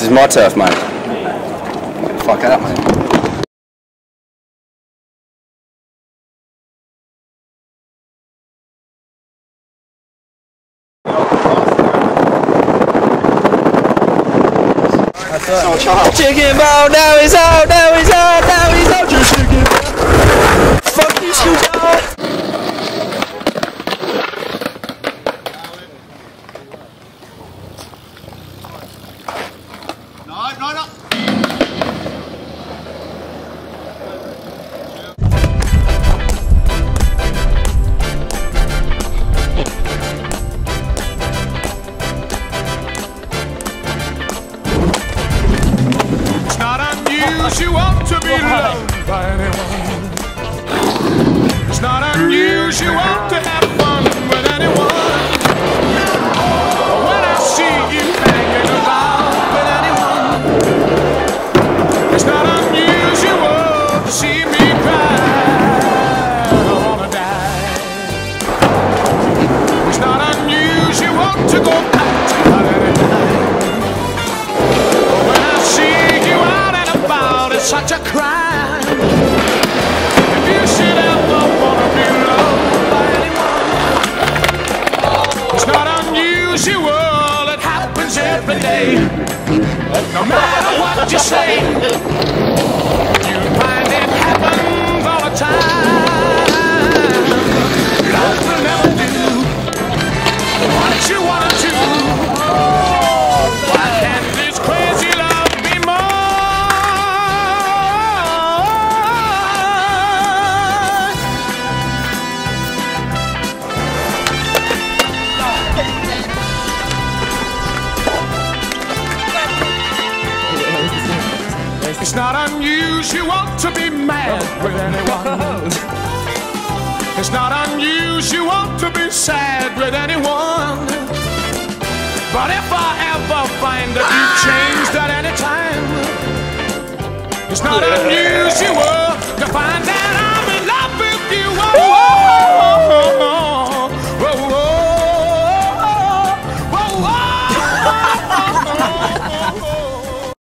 is my turf, mate. Fuck out, mate. Chicken ball, now he's out, now he's out, now he's out, your chicken ball. Fuck you, Snoop Dogg. No. You want to be loved by anyone. It's not unusual to have fun with anyone. When I see you hanging about with anyone, it's not unusual to see me cry. I wanna die. It's not unusual to go out at any time. When I see you out and about, it's such a crime. If you should ever wanna be loved by anyone, it's not unusual, it happens every day. No matter what you say, you find it happens all the time. Love will never do what you wanna do. Why can't this crazy love be more? It's not unusual to be mad with anyone. It's not unusual to be sad with anyone. But if I ever find that you've changed at any time, it's not unusual.